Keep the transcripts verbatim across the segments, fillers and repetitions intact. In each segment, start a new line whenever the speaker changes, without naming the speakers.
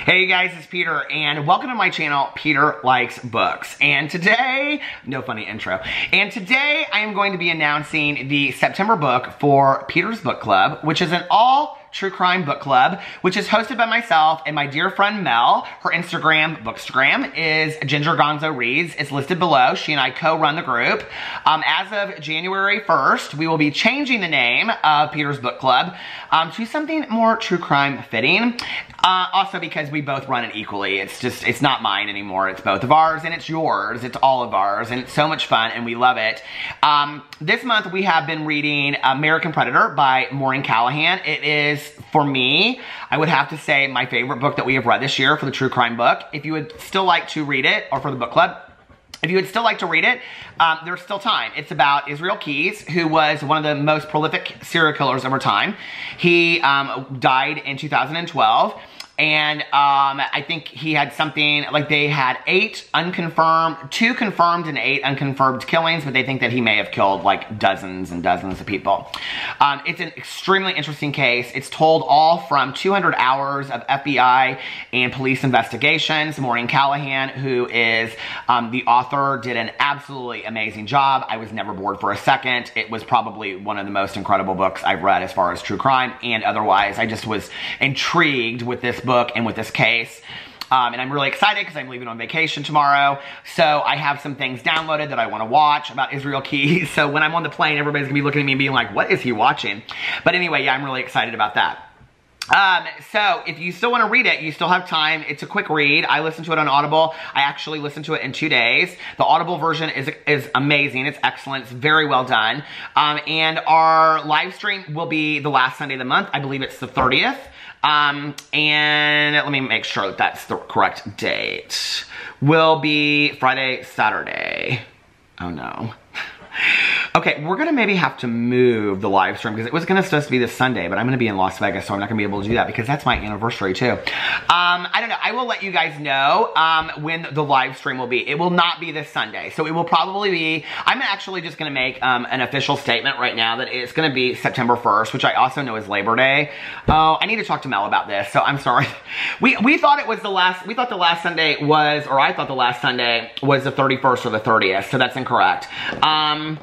Hey you guys, it's Peter, and welcome to my channel, Peter Likes Books. And today, no funny intro, and today I am going to be announcing the September book for Peter's Book Club, which is an all true crime book club, which is hosted by myself and my dear friend Mel. Her Instagram, Bookstagram, is Ginger Gonzo Reads. It's listed below. She and I co-run the group. Um, as of January first, we will be changing the name of Peter's Book Club um, to something more true crime fitting. Uh, also because we both run it equally. It's just, it's not mine anymore. It's both of ours and it's yours. It's all of ours and it's so much fun and we love it. Um, this month we have been reading American Predator by Maureen Callahan. It is, for me, I would have to say my favorite book that we have read this year for the true crime book. If you would still like to read it, or for the book club, if you would still like to read it, um, there's still time. It's about Israel Keyes, who was one of the most prolific serial killers of our time. He um, died in two thousand twelve. And um, I think he had something, like they had eight unconfirmed, two confirmed and eight unconfirmed killings, but they think that he may have killed like dozens and dozens of people. Um, it's an extremely interesting case. It's told all from two hundred hours of F B I and police investigations. Maureen Callahan, who is um, the author, did an absolutely amazing job. I was never bored for a second. It was probably one of the most incredible books I've read as far as true crime and otherwise. I just was intrigued with this book and with this case. Um, and I'm really excited because I'm leaving on vacation tomorrow. So I have some things downloaded that I want to watch about Israel Keyes. So when I'm on the plane, everybody's going to be looking at me and being like, what is he watching? But anyway, yeah, I'm really excited about that. Um, so if you still want to read it, you still have time. It's a quick read. I listened to it on Audible. I actually listened to it in two days. The Audible version is, is amazing. It's excellent. It's very well done. Um, and our live stream will be the last Sunday of the month. I believe it's the thirtieth. Um, and let me make sure that that's the correct date. Will be Friday, Saturday. Oh no. Okay, we're gonna maybe have to move the live stream because it was gonna supposed to be this Sunday, but I'm gonna be in Las Vegas, so I'm not gonna be able to do that because that's my anniversary too. Um, I don't know, I will let you guys know um, when the live stream will be. It will not be this Sunday, so it will probably be, I'm actually just gonna make um, an official statement right now that it's gonna be September first, which I also know is Labor Day. Oh, I need to talk to Mel about this, so I'm sorry. We, we thought it was the last, we thought the last Sunday was, or I thought the last Sunday was the thirty-first or the thirtieth, so that's incorrect. Um,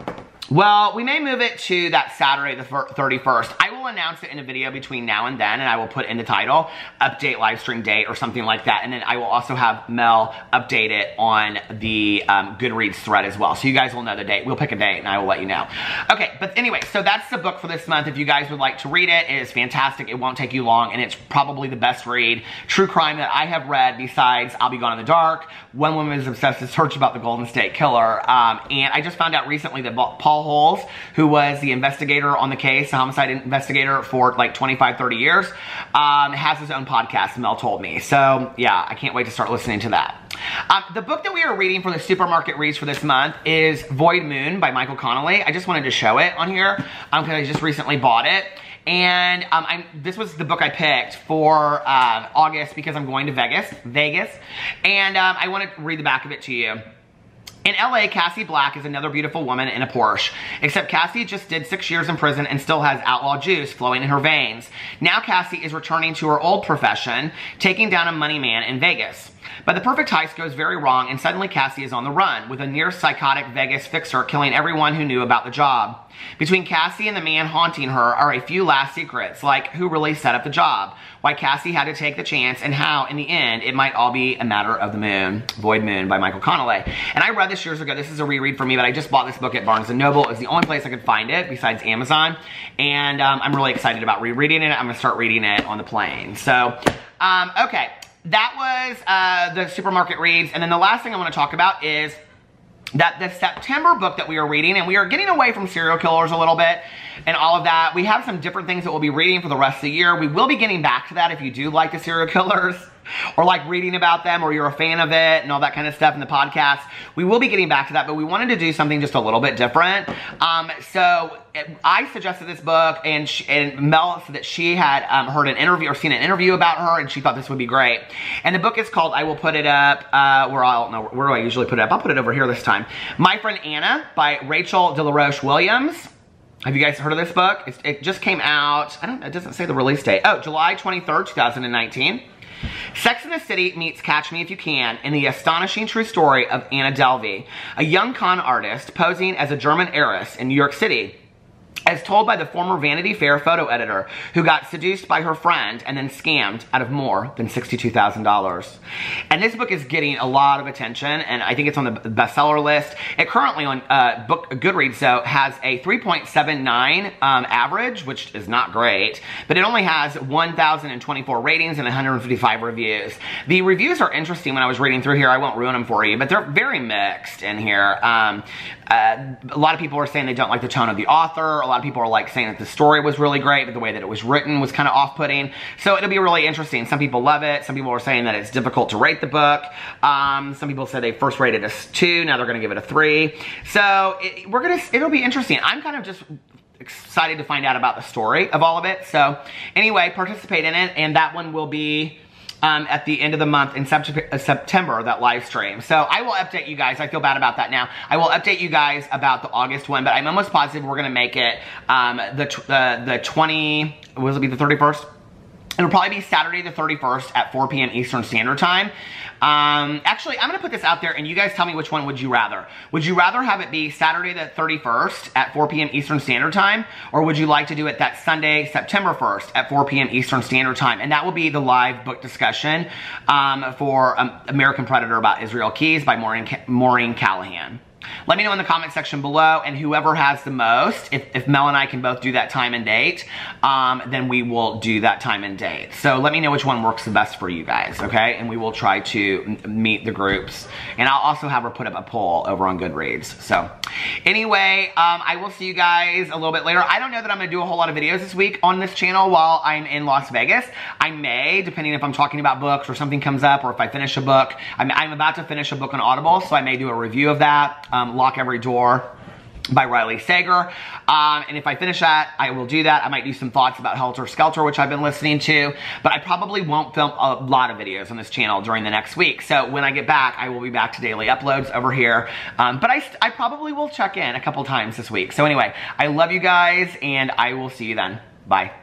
Well, we may move it to that Saturday, the thirty-first. I will announce it in a video between now and then, and I will put in the title, update live stream date or something like that. And then I will also have Mel update it on the um, Goodreads thread as well. So you guys will know the date. We'll pick a date and I will let you know. Okay, but anyway, so that's the book for this month. If you guys would like to read it, it is fantastic. It won't take you long, and it's probably the best read, true crime that I have read besides I'll Be Gone in the Dark, One Woman is Obsessed to Search About the Golden State Killer. Um, and I just found out recently that Paul Holes, who was the investigator on the case, the homicide investigator for like twenty-five, thirty years, um, has his own podcast, Mel told me. So yeah, I can't wait to start listening to that. Um, the book that we are reading for the supermarket reads for this month is Void Moon by Michael Connelly. I just wanted to show it on here because um, I just recently bought it. And um, I'm, this was the book I picked for uh, August because I'm going to Vegas, Vegas, and um, I want to read the back of it to you. In L A, Cassie Black is another beautiful woman in a Porsche. Except Cassie just did six years in prison and still has outlaw juice flowing in her veins. Now Cassie is returning to her old profession, taking down a money man in Vegas. But the perfect heist goes very wrong, and suddenly Cassie is on the run, with a near-psychotic Vegas fixer killing everyone who knew about the job. Between Cassie and the man haunting her are a few last secrets, like who really set up the job, why Cassie had to take the chance, and how, in the end, it might all be a matter of the moon. Void Moon by Michael Connelly. And I read this years ago. This is a reread for me, but I just bought this book at Barnes and Noble. It's the only place I could find it besides Amazon. And um, I'm really excited about rereading it. I'm going to start reading it on the plane. So, um, okay. That was uh, the supermarket reads. And then the last thing I want to talk about is that the September book that we are reading, and we are getting away from serial killers a little bit and all of that. We have some different things that we'll be reading for the rest of the year. We will be getting back to that if you do like the serial killers or like reading about them, or you're a fan of it and all that kind of stuff in the podcast. We will be getting back to that, but we wanted to do something just a little bit different. Um, so I suggested this book, and, she, and Mel said that she had um, heard an interview or seen an interview about her, and she thought this would be great. And the book is called, I will put it up, uh, where I don't know, where do I usually put it up? I'll put it over here this time. My Friend Anna by Rachel De La Roche Williams. Have you guys heard of this book? It's, it just came out, I don't, it doesn't say the release date. Oh, July twenty-third, two thousand nineteen. Sex and the City meets Catch Me If You Can in the astonishing true story of Anna Delvey, a young con artist posing as a German heiress in New York City, as told by the former Vanity Fair photo editor who got seduced by her friend and then scammed out of more than sixty-two thousand dollars. And this book is getting a lot of attention, and I think it's on the bestseller list. It currently on uh, book Goodreads, though, has a three point seven nine um, average, which is not great, but it only has one thousand twenty-four ratings and one hundred fifty-five reviews. The reviews are interesting when I was reading through here. I won't ruin them for you, but they're very mixed in here. Um, uh, a lot of people are saying they don't like the tone of the author. A lot of people are like saying that the story was really great, but the way that it was written was kind of off-putting. So it'll be really interesting. Some people love it. Some people are saying that it's difficult to rate the book. Um, some people said they first rated it as two. Now they're going to give it a three. So it, we're gonna. It'll be interesting. I'm kind of just excited to find out about the story of all of it. So anyway, participate in it, and that one will be Um, at the end of the month in September, that live stream. So I will update you guys. I feel bad about that now. I will update you guys about the August one, but I'm almost positive we're going to make it um, the, uh, the twenty, will it be the thirty-first? It'll probably be Saturday the thirty-first at four p m Eastern Standard Time. Um, actually, I'm going to put this out there, and you guys tell me which one would you rather. Would you rather have it be Saturday the thirty-first at four p m Eastern Standard Time, or would you like to do it that Sunday, September first at four p m Eastern Standard Time? And that will be the live book discussion um, for um, American Predator about Israel Keyes by Maureen, Maureen Callahan. Let me know in the comment section below, and whoever has the most, if, if Mel and I can both do that time and date, um, then we will do that time and date. So let me know which one works the best for you guys, okay? And we will try to meet the groups. And I'll also have her put up a poll over on Goodreads. So anyway, um, I will see you guys a little bit later. I don't know that I'm going to do a whole lot of videos this week on this channel while I'm in Las Vegas. I may, depending if I'm talking about books or something comes up, or if I finish a book. I'm, I'm about to finish a book on Audible, so I may do a review of that. Um, Lock Every Door by Riley Sager. Um, and if I finish that, I will do that. I might do some thoughts about Helter Skelter, which I've been listening to, but I probably won't film a lot of videos on this channel during the next week. So when I get back, I will be back to daily uploads over here. Um, but I, I probably will check in a couple times this week. So anyway, I love you guys, and I will see you then. Bye.